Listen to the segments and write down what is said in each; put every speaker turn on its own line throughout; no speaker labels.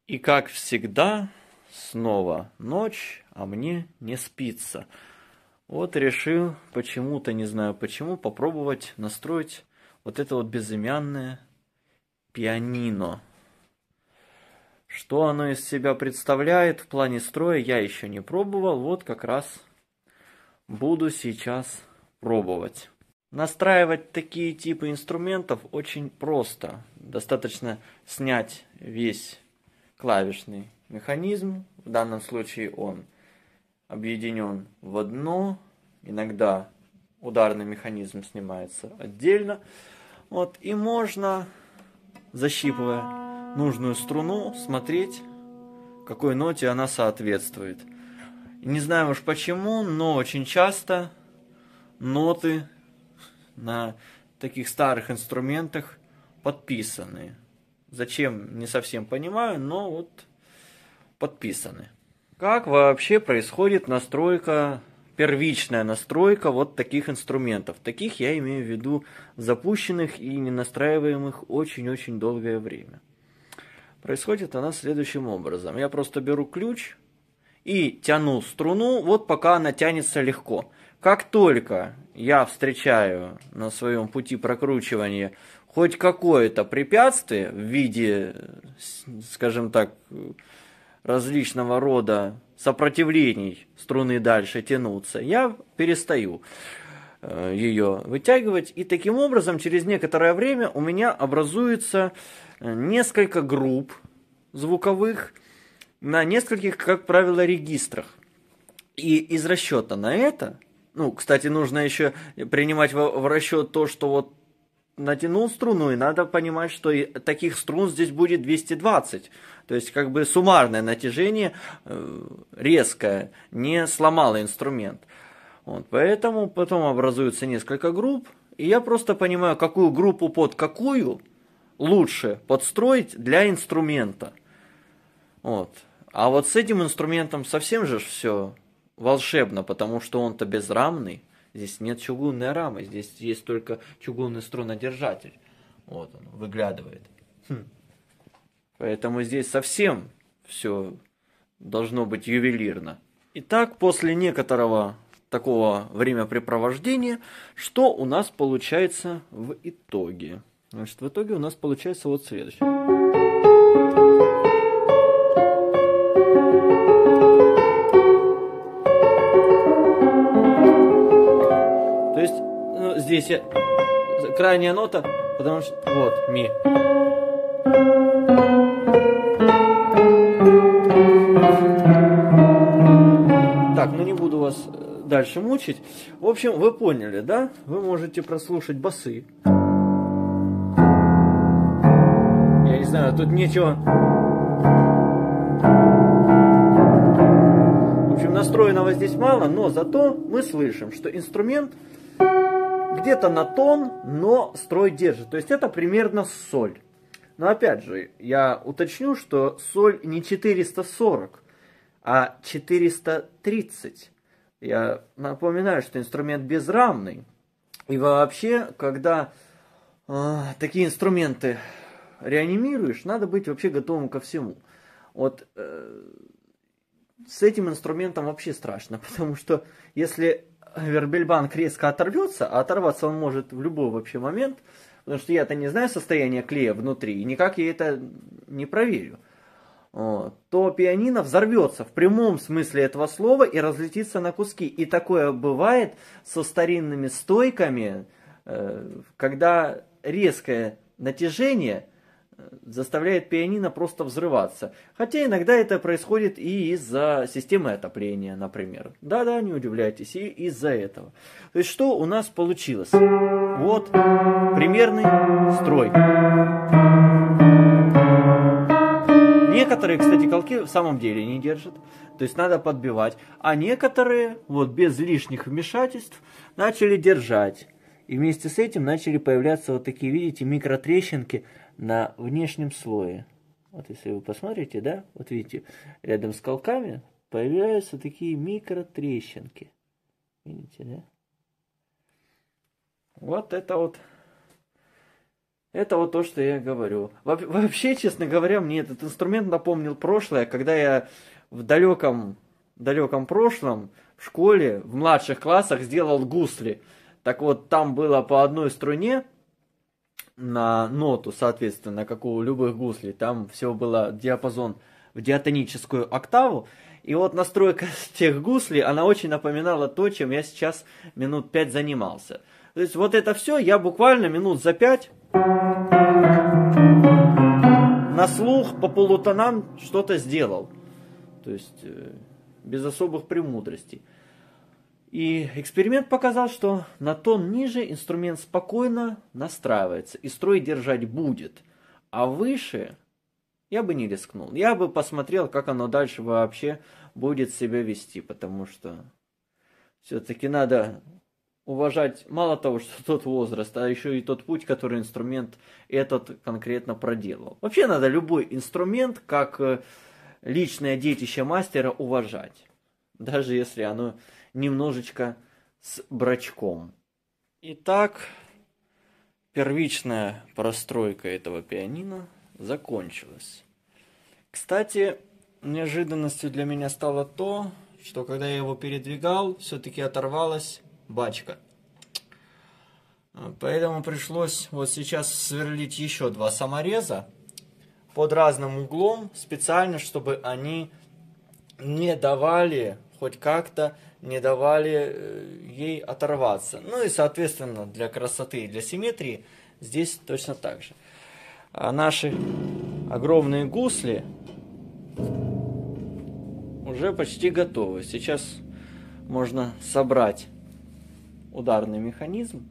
И как всегда, снова ночь, а мне не спится. Вот решил почему-то, не знаю почему, попробовать настроить вот это вот безымянное пианино. Что оно из себя представляет в плане строя, я еще не пробовал. Вот как раз буду сейчас пробовать. Настраивать такие типы инструментов очень просто. Достаточно снять весь клавишный механизм. В данном случае он объединен в одно. Иногда ударный механизм снимается отдельно. Вот, и можно, защипывая нужную струну, смотреть, какой ноте она соответствует. И не знаю уж почему, но очень часто ноты на таких старых инструментах подписаны. Зачем, не совсем понимаю, но вот подписаны. Как вообще происходит настройка, первичная настройка вот таких инструментов? Таких я имею в виду запущенных и не настраиваемых очень-очень долгое время. Происходит она следующим образом. Я просто беру ключ и тяну струну, вот пока она тянется легко. Как только я встречаю на своем пути прокручивания хоть какое-то препятствие в виде, скажем так, различного рода сопротивлений струны дальше тянуться, я перестаю ее вытягивать. И таким образом через некоторое время у меня образуется несколько групп звуковых на нескольких, как правило, регистрах. И из расчета на это, ну, кстати, нужно еще принимать в расчет то, что вот натянул струну, и надо понимать, что и таких струн здесь будет 220. То есть, как бы суммарное натяжение резкое, не сломало инструмент. Вот, поэтому потом образуется несколько групп, и я просто понимаю, какую группу под какую лучше подстроить для инструмента. Вот. А вот с этим инструментом совсем же все волшебно, потому что он-то безрамный. Здесь нет чугунной рамы, здесь есть только чугунный струнодержатель. Вот он выглядывает. Поэтому здесь совсем все должно быть ювелирно. Итак, после некоторого такого времяпрепровождения, что у нас получается в итоге? Значит, в итоге у нас получается вот следующее. То есть, ну, здесь я крайняя нота, потому что вот ми. Так, ну не буду вас дальше мучить. В общем, вы поняли, да? Вы можете прослушать басы. Я не знаю, тут нечего. В общем, настроенного здесь мало, но зато мы слышим, что инструмент где-то на тон, но строй держит. То есть это примерно соль. Но опять же, я уточню, что соль не 440, а 430. Я напоминаю, что инструмент безрамный. И вообще, когда такие инструменты реанимируешь, надо быть вообще готовым ко всему. Вот с этим инструментом вообще страшно, потому что если вербельбанк резко оторвется, а оторваться он может в любой вообще момент, потому что я-то не знаю состояние клея внутри, и никак я это не проверю, то пианино взорвется в прямом смысле этого слова и разлетится на куски. И такое бывает со старинными стойками, когда резкое натяжение заставляет пианино просто взрываться. Хотя иногда это происходит и из-за системы отопления, например. Да-да, не удивляйтесь, и из-за этого. То есть что у нас получилось? Вот примерный строй. Некоторые, кстати, колки в самом деле не держат, то есть надо подбивать, а некоторые, вот без лишних вмешательств, начали держать. И вместе с этим начали появляться вот такие, видите, микротрещинки на внешнем слое. Вот если вы посмотрите, да, вот видите, рядом с колками появляются такие микротрещинки. Видите, да? Вот это вот Это вот то, что я говорю. Вообще, честно говоря, мне этот инструмент напомнил прошлое, когда я в далеком прошлом в школе, в младших классах сделал гусли. Так вот, там было по одной струне на ноту, соответственно, как у любых гуслей. Там все было диапазон в диатоническую октаву. И вот настройка тех гуслей, она очень напоминала то, чем я сейчас минут 5 занимался. То есть вот это все я буквально минут за 5 на слух по полутонам что-то сделал. То есть без особых премудростей. И эксперимент показал, что на тон ниже инструмент спокойно настраивается и строй держать будет. А выше я бы не рискнул. Я бы посмотрел, как оно дальше вообще будет себя вести. Потому что все-таки надо уважать мало того, что тот возраст, а еще и тот путь, который инструмент этот конкретно проделал. Вообще надо любой инструмент, как личное детище мастера, уважать. Даже если оно немножечко с брачком. Итак, первичная простройка этого пианино закончилась. Кстати, неожиданностью для меня стало то, что когда я его передвигал, все-таки оторвалась бачка. Поэтому пришлось вот сейчас сверлить еще 2 самореза под разным углом, специально, чтобы они не давали, хоть как-то не давали ей оторваться. Ну и, соответственно, для красоты и для симметрии здесь точно так же. А наши огромные гусли уже почти готовы. Сейчас можно собрать ударный механизм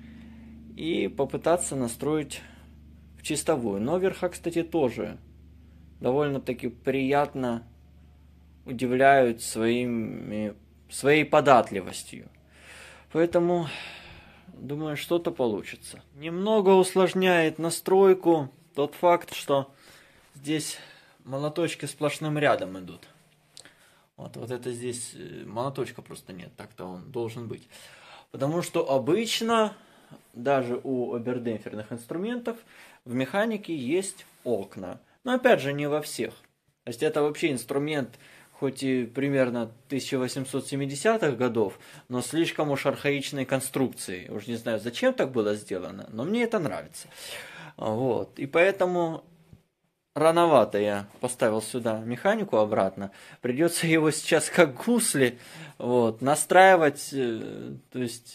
и попытаться настроить в чистовую. Но верха, кстати, тоже довольно-таки приятно удивляют своей податливостью. Поэтому, думаю, что-то получится. Немного усложняет настройку тот факт, что здесь молоточки сплошным рядом идут. Вот это здесь молоточка просто нет, так-то он должен быть. Потому что обычно, даже у обердемпферных инструментов, в механике есть окна. Но опять же, не во всех. То есть это вообще инструмент, хоть и примерно 1870-х годов, но слишком уж архаичной конструкции. Уж не знаю, зачем так было сделано, но мне это нравится. Вот. И поэтому рановато я поставил сюда механику обратно. Придется его сейчас как гусли вот, настраивать, то есть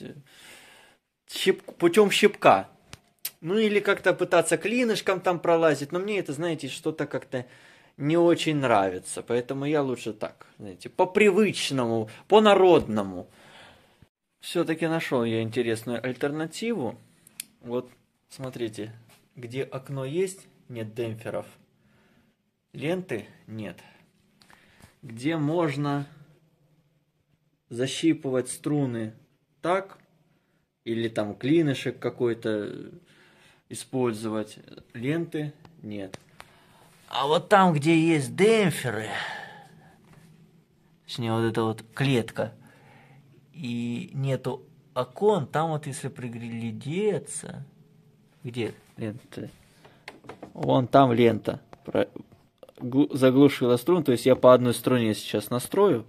путем щипка. Ну или как-то пытаться клинышком там пролазить. Но мне это, знаете, что-то как-то не очень нравится. Поэтому я лучше так, знаете, по-привычному, по-народному. Все-таки нашел я интересную альтернативу. Вот, смотрите, где окно есть, нет демпферов. Ленты нет. Где можно защипывать струны так, или там клинышек какой-то использовать, ленты нет. А вот там, где есть демпферы, точнее вот эта вот клетка, и нету окон, там вот если приглядеться, где лента? Вон там лента заглушила струн, то есть я по одной струне сейчас настрою,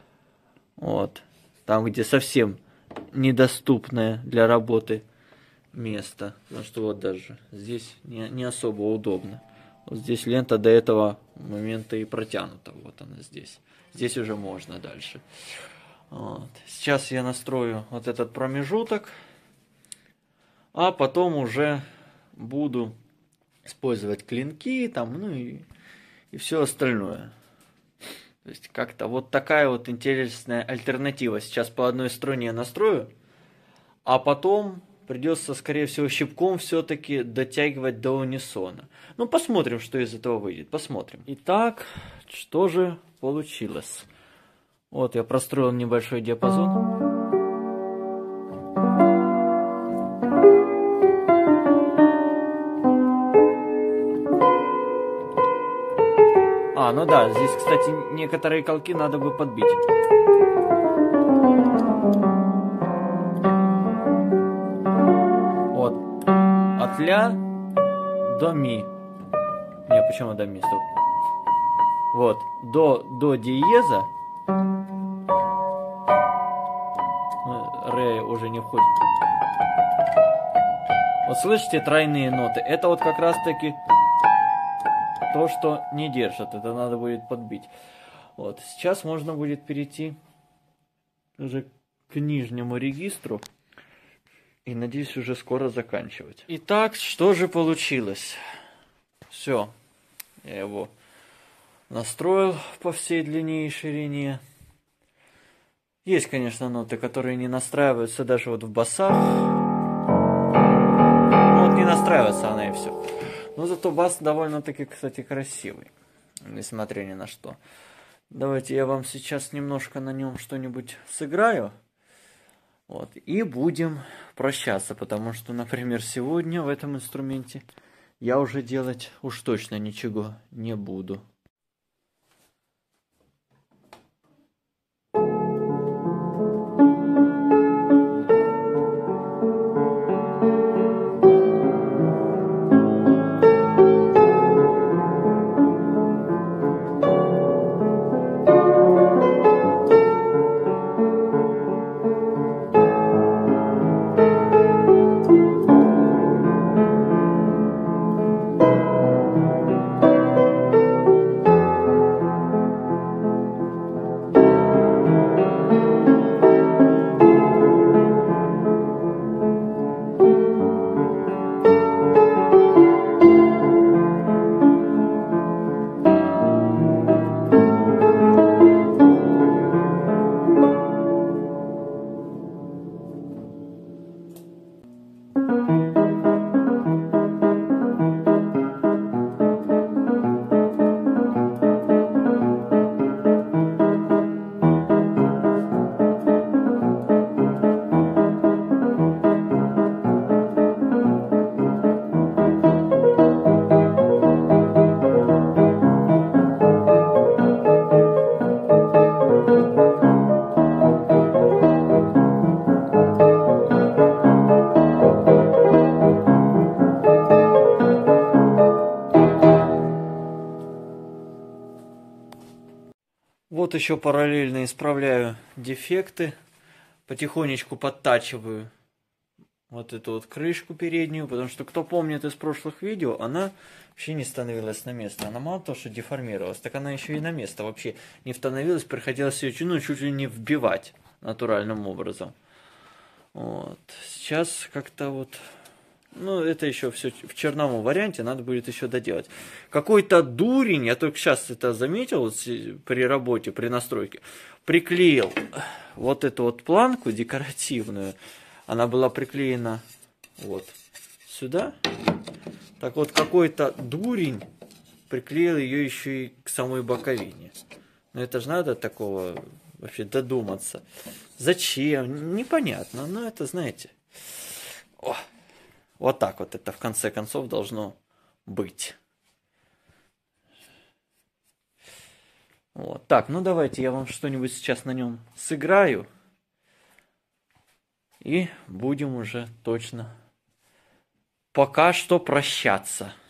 вот, там, где совсем недоступное для работы место, потому что вот даже здесь не особо удобно. Вот здесь лента до этого момента и протянута, вот она здесь. Здесь уже можно дальше. Вот. Сейчас я настрою вот этот промежуток, а потом уже буду использовать клинки, там, ну и все остальное. То есть как-то вот такая вот интересная альтернатива. Сейчас по одной струне настрою, а потом придется, скорее всего, щипком все-таки дотягивать до унисона. Ну, посмотрим, что из этого выйдет. Посмотрим. Итак, что же получилось? Вот я простроил небольшой диапазон. Ну да, здесь, кстати, некоторые колки надо бы подбить. Вот. От ля до ми. Не, почему до ми? Стоп. Вот, до диеза. Ре уже не входит. Вот слышите тройные ноты? Это вот как раз таки то, что не держит. Это надо будет подбить. Вот, сейчас можно будет перейти уже к нижнему регистру. И надеюсь уже скоро заканчивать. Итак, что же получилось? Все. Я его настроил по всей длине и ширине. Есть, конечно, ноты, которые не настраиваются даже вот в басах. Ну вот не настраивается она и все. Но зато бас довольно-таки, кстати, красивый. Несмотря ни на что. Давайте я вам сейчас немножко на нем что-нибудь сыграю. Вот, и будем прощаться, потому что, например, сегодня в этом инструменте я уже делать уж точно ничего не буду. Вот еще параллельно исправляю дефекты. Потихонечку подтачиваю вот эту вот крышку переднюю. Потому что, кто помнит из прошлых видео, она вообще не становилась на место. Она мало того, что деформировалась, так она еще и на место вообще не становилась. Приходилось ее чуть ли не вбивать натуральным образом. Вот. Сейчас как-то вот... Ну, это еще все в черновом варианте, надо будет еще доделать. Какой-то дурень, я только сейчас это заметил при работе, при настройке, приклеил вот эту вот планку декоративную. Она была приклеена вот сюда. Так вот, какой-то дурень приклеил ее еще и к самой боковине. Ну, это же надо такого вообще додуматься. Зачем? Непонятно, но это, знаете... О. Вот так вот это в конце концов должно быть. Вот. Так, ну давайте я вам что-нибудь сейчас на нем сыграю. И будем уже точно пока что прощаться.